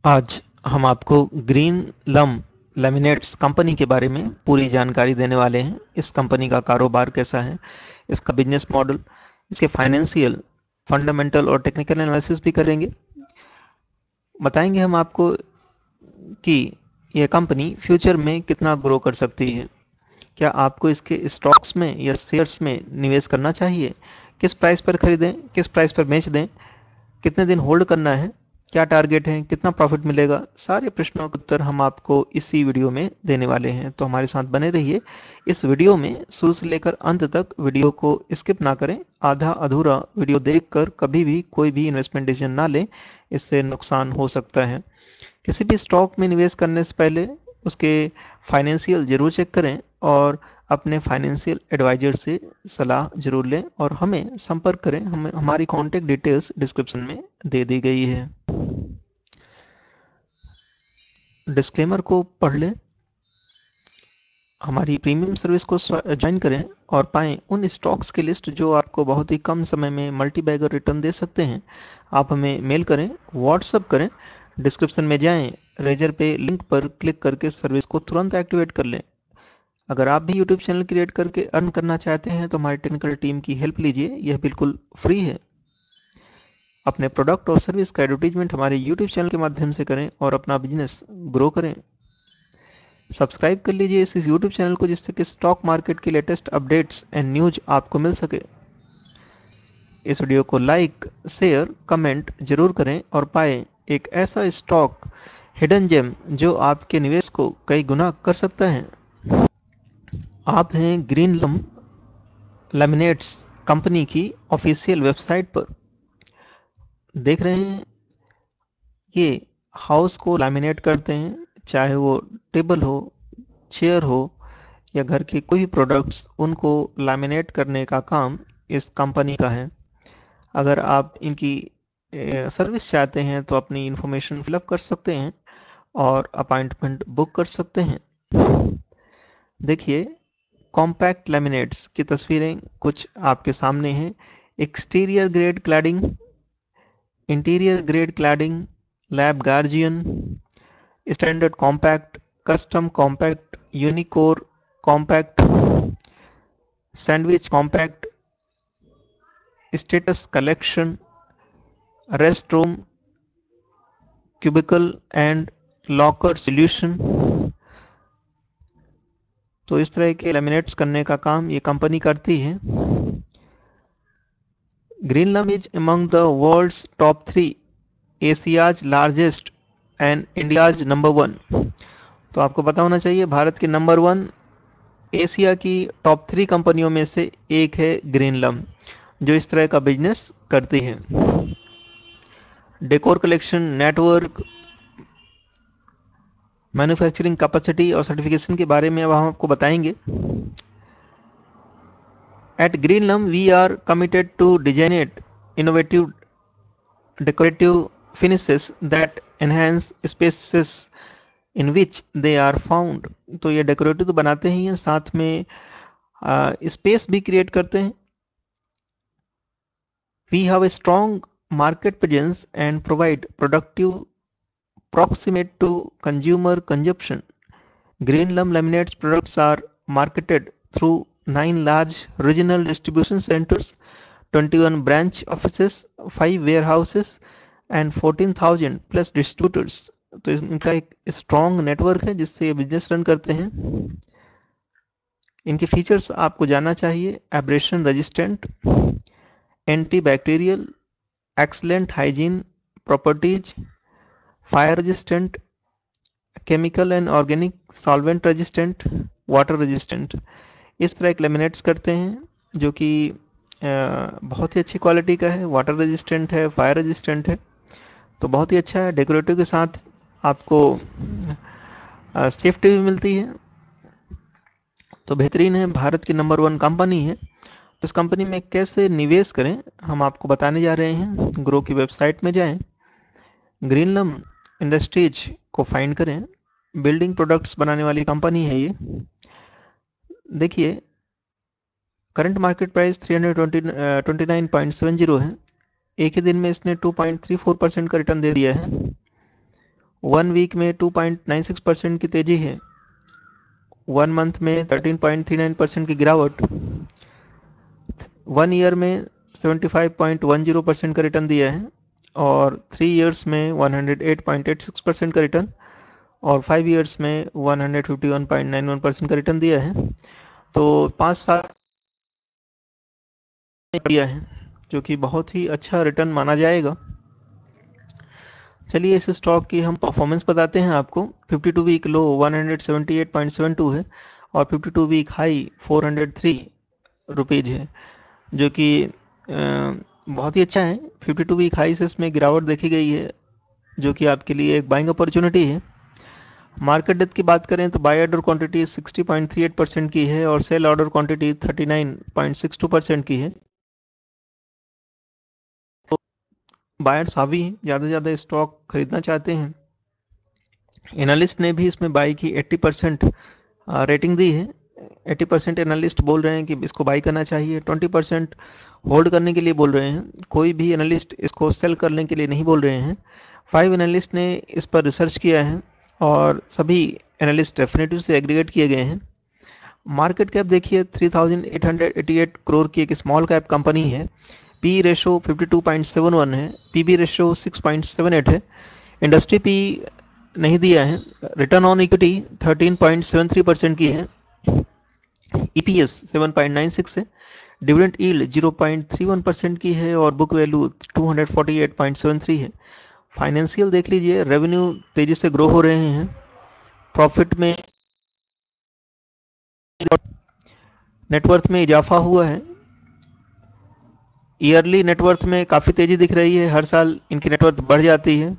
आज हम आपको ग्रीन लम लैमिनेट्स कंपनी के बारे में पूरी जानकारी देने वाले हैं। इस कंपनी का कारोबार कैसा है, इसका बिजनेस मॉडल, इसके फाइनेंशियल, फंडामेंटल और टेक्निकल एनालिसिस भी करेंगे। बताएंगे हम आपको कि यह कंपनी फ्यूचर में कितना ग्रो कर सकती है। क्या आपको इसके स्टॉक्स में या शेयर्स में निवेश करना चाहिए, किस प्राइस पर खरीदें, किस प्राइस पर बेच दें, कितने दिन होल्ड करना है, क्या टारगेट है, कितना प्रॉफिट मिलेगा, सारे प्रश्नों के उत्तर हम आपको इसी वीडियो में देने वाले हैं। तो हमारे साथ बने रहिए इस वीडियो में, शुरू से लेकर अंत तक। वीडियो को स्किप ना करें। आधा अधूरा वीडियो देखकर कभी भी कोई भी इन्वेस्टमेंट डिसीजन ना लें, इससे नुकसान हो सकता है। किसी भी स्टॉक में निवेश करने से पहले उसके फाइनेंशियल जरूर चेक करें और अपने फाइनेंशियल एडवाइजर से सलाह जरूर लें और हमें संपर्क करें। हमारी कॉन्टैक्ट डिटेल्स डिस्क्रिप्शन में दे दी गई है। डिस्क्लेमर को पढ़ लें। हमारी प्रीमियम सर्विस को ज्वाइन करें और पाएं उन स्टॉक्स की लिस्ट जो आपको बहुत ही कम समय में मल्टी बैगर रिटर्न दे सकते हैं। आप हमें मेल करें, व्हाट्सअप करें, डिस्क्रिप्शन में जाएं, रेजर पे लिंक पर क्लिक करके सर्विस को तुरंत एक्टिवेट कर लें। अगर आप भी यूट्यूब चैनल क्रिएट करके अर्न करना चाहते हैं तो हमारी टेक्निकल टीम की हेल्प लीजिए, यह बिल्कुल फ्री है। अपने प्रोडक्ट और सर्विस का एडवर्टीजमेंट हमारे यूट्यूब चैनल के माध्यम से करें और अपना बिजनेस ग्रो करें। सब्सक्राइब कर लीजिए इस यूट्यूब चैनल को, जिससे कि स्टॉक मार्केट की लेटेस्ट अपडेट्स एंड न्यूज आपको मिल सके। इस वीडियो को लाइक, शेयर, कमेंट जरूर करें और पाएं एक ऐसा स्टॉक हिडन जेम जो आपके निवेश को कई गुना कर सकता है। आप हैं ग्रीन लम लैमिनेट्स कंपनी की ऑफिशियल वेबसाइट पर। देख रहे हैं ये हाउस को लैमिनेट करते हैं, चाहे वो टेबल हो, चेयर हो या घर के कोई भी प्रोडक्ट्स, उनको लैमिनेट करने का काम इस कंपनी का है। अगर आप इनकी सर्विस चाहते हैं तो अपनी इंफॉर्मेशन फिलअप कर सकते हैं और अपॉइंटमेंट बुक कर सकते हैं। देखिए, कॉम्पैक्ट लैमिनेट्स की तस्वीरें कुछ आपके सामने हैं। Exterior grade cladding, interior grade cladding, lab guardian, standard compact, custom compact, unicore compact, sandwich compact, status collection, rest room, cubicle and locker solution. तो इस तरह के लैमिनेट्स करने का काम ये कंपनी करती है। Greenlam is among the world's top 3, Asia's largest and India's number 1। तो आपको पता होना चाहिए, भारत की नंबर 1, एशिया की टॉप 3 कंपनियों में से एक है ग्रीनलम, जो इस तरह का बिजनेस करती है। Decor collection, network, manufacturing capacity और सर्टिफिकेशन के बारे में अब हम आपको बताएंगे। At Greenlum, we are committed to designing innovative decorative finishes that enhance spaces in which they are found। तो ये डेकोरेटिव तो बनाते ही हैं, साथ में स्पेस भी क्रिएट करते हैं। We have a strong market presence and provide productive proximate to consumer consumption। Greenlum laminates products are marketed through 9 large regional distribution centers, 21 branch offices, 5 warehouses and 14,000 plus distributors. तो इनका एक strong network है जिससे ये business run करते हैं। इनके features आपको जानना चाहिए। Abrasion resistant, anti bacterial, excellent hygiene properties, fire resistant, chemical and organic solvent resistant, water resistant. इस तरह के लेमिनेट्स करते हैं जो कि बहुत ही अच्छी क्वालिटी का है, वाटर रेजिस्टेंट है, फायर रेजिस्टेंट है, तो बहुत ही अच्छा है। डेकोरेटिव के साथ आपको सेफ्टी भी मिलती है, तो बेहतरीन है। भारत की नंबर 1 कंपनी है। तो इस कंपनी में कैसे निवेश करें हम आपको बताने जा रहे हैं। ग्रो की वेबसाइट में जाएं, ग्रीनलम इंडस्ट्रीज को फाइंड करें। बिल्डिंग प्रोडक्ट्स बनाने वाली कंपनी है ये। देखिए, करंट मार्केट प्राइस 329.70 है। एक ही दिन में इसने 2.34% का रिटर्न दे दिया है। 1 वीक में 2.96% की तेजी है, 1 मंथ में 13.39% की गिरावट, 1 ईयर में 75.10% का रिटर्न दिया है और 3 इयर्स में 108.86% का रिटर्न और 5 इयर्स में 151.91% का रिटर्न दिया है। तो 5 साल दिया है, जो कि बहुत ही अच्छा रिटर्न माना जाएगा। चलिए इस स्टॉक की हम परफॉर्मेंस बताते हैं आपको। 52 वीक लो 178.72 है और 52 वीक हाई 403 रुपीज़ है, जो कि बहुत ही अच्छा है। 52 वीक हाई से इसमें गिरावट देखी गई है, जो कि आपके लिए एक बाइंग अपॉर्चुनिटी है। मार्केट डेप्थ की बात करें तो बाय ऑर्डर क्वांटिटी 60.38% की है और सेल ऑर्डर क्वांटिटी 39.62% की है। तो बायर्स हावी हैं, ज़्यादा से ज़्यादा स्टॉक खरीदना चाहते हैं। एनालिस्ट ने भी इसमें बाई की 80% रेटिंग दी है। 80% एनालिस्ट बोल रहे हैं कि इसको बाई करना चाहिए, 20% होल्ड करने के लिए बोल रहे हैं। कोई भी एनालिस्ट इसको सेल करने के लिए नहीं बोल रहे हैं। 5 एनालिस्ट ने इस पर रिसर्च किया है और सभी एनालिस्ट डेफिनेटिव से एग्रीगेट किए गए हैं। मार्केट कैप देखिए 3888 करोड़ की एक स्मॉल कैप कंपनी है। पी रेशो 52.71 है, पीबी रेशो 6.78 है। इंडस्ट्री पी नहीं दिया है। रिटर्न ऑन इक्विटी 13.73% की है। ईपीएस 7.96 है। डिविडेंड यील्ड 0.31% की है और बुक वैल्यू 248.73 है। फाइनेंशियल देख लीजिए, रेवेन्यू तेजी से ग्रो हो रहे हैं, प्रॉफिट में नेटवर्थ में इजाफा हुआ है। ईयरली नेटवर्थ में काफ़ी तेजी दिख रही है, हर साल इनकी नेटवर्थ बढ़ जाती है।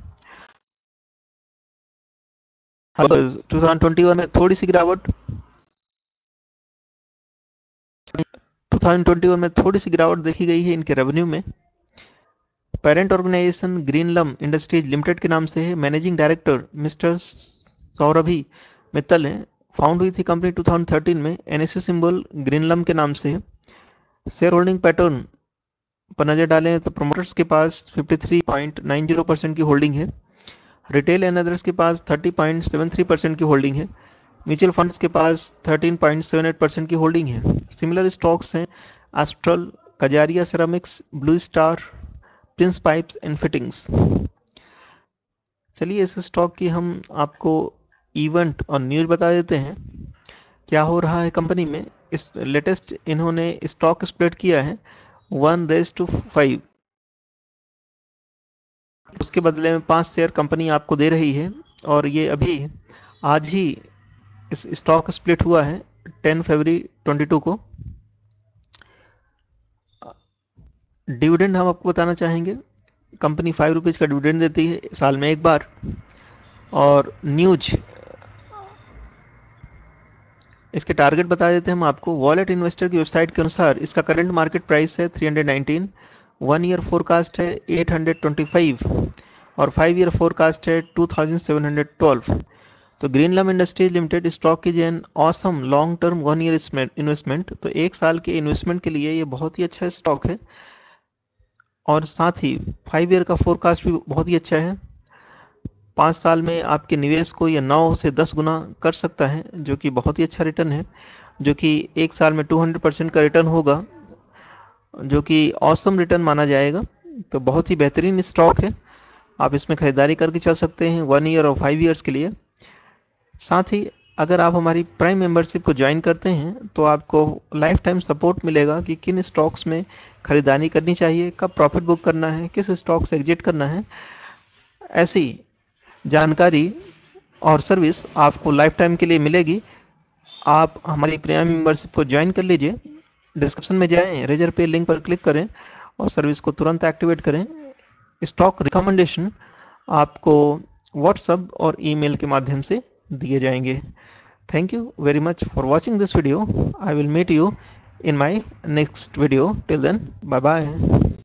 2021 में थोड़ी सी गिरावट 2021 में थोड़ी सी गिरावट देखी गई है इनके रेवेन्यू में। Parent organization Greenlam industries limited के नाम से है। Managing director mister Saurabhi Mittal है। फाउंड हुई थी कंपनी 2013 में। एनएससी सिंबल ग्रीनलम के नाम से है। शेयर होल्डिंग पैटर्न पर नजर डालें तो प्रोमोटर्स के पास 53.90% की होल्डिंग है। रिटेल एंड अदर्स के पास 30.73% की होल्डिंग है। म्यूचुअल फंड्स के पास 13.78% की होल्डिंग है। सिमिलर स्टॉक्स हैं Astral, Kajaria ceramics, blue star, prince pipes and fittings. चलिए इस स्टॉक की हम आपको इवेंट और न्यूज़ बता देते हैं, क्या हो रहा है कंपनी में। इस लेटेस्ट इन्होंने स्टॉक स्प्लिट किया है 1:5। उसके बदले में 5 शेयर कंपनी आपको दे रही है और ये अभी आज ही इस स्टॉक स्प्लिट हुआ है 10 फरवरी 22 को। डिविडेंड हम आपको बताना चाहेंगे, कंपनी 5 रुपीज़ का डिविडेंड देती है साल में एक बार। और न्यूज इसके टारगेट बता देते हैं हम आपको। वॉलेट इन्वेस्टर की वेबसाइट के अनुसार इसका करंट मार्केट प्राइस है 319, 1 ईयर फोरकास्ट है 825 और 5 ईयर फोरकास्ट है 2712। तो ग्रीनलम इंडस्ट्रीज लिमिटेड स्टॉक की an awesome long term 1 year investment. तो एक साल के इन्वेस्टमेंट के लिए ये बहुत ही अच्छा स्टॉक है और साथ ही 5 ईयर का फोरकास्ट भी बहुत ही अच्छा है। 5 साल में आपके निवेश को ये 9 से 10 गुना कर सकता है, जो कि बहुत ही अच्छा रिटर्न है, जो कि एक साल में 200% का रिटर्न होगा, जो कि ऑसम रिटर्न माना जाएगा। तो बहुत ही बेहतरीन स्टॉक है, आप इसमें खरीदारी करके चल सकते हैं 1 ईयर और 5 ईयर्स के लिए। साथ ही अगर आप हमारी प्राइम मेंबरशिप को ज्वाइन करते हैं तो आपको लाइफ टाइम सपोर्ट मिलेगा कि किन स्टॉक्स में खरीदारी करनी चाहिए, कब प्रॉफिट बुक करना है, किस स्टॉक से एग्जिट करना है। ऐसी जानकारी और सर्विस आपको लाइफ टाइम के लिए मिलेगी। आप हमारी प्रीमियम मेंबरशिप को ज्वाइन कर लीजिए। डिस्क्रिप्शन में जाएं, रेजर पे लिंक पर क्लिक करें और सर्विस को तुरंत एक्टिवेट करें। स्टॉक रिकमेंडेशन आपको व्हाट्सएप और ईमेल के माध्यम से दिए जाएंगे। Thank you very much for watching this video. I will meet you in my next video. Till then, bye bye.